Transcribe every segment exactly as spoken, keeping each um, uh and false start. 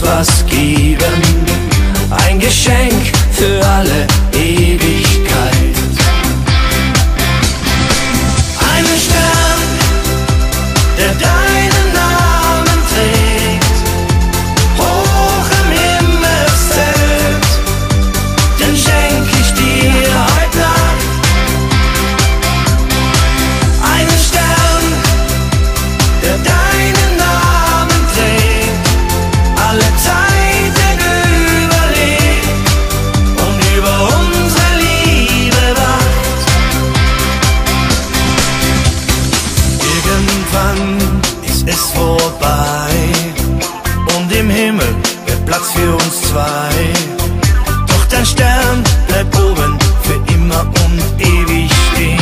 was geben, ein Geschenk für alle Ewigkeit. Einen Stern, der deinen Namen trägt, hoch im Himmelszelt, den schenk ich dir heut Nacht. Einen Stern, der deinen Namen trägt, alle Zeiten überlebt und über unsere Liebe wacht. Irgendwann ist es vorbei und im Himmel wird Platz für uns zwei. Doch dein Stern bleibt oben für immer und ewig stehen.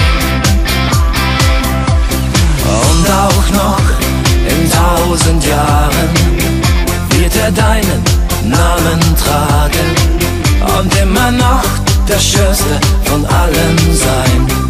Und auch noch in tausend Jahren wird er deinen Namen tragen und immer noch der schönste von allen sein.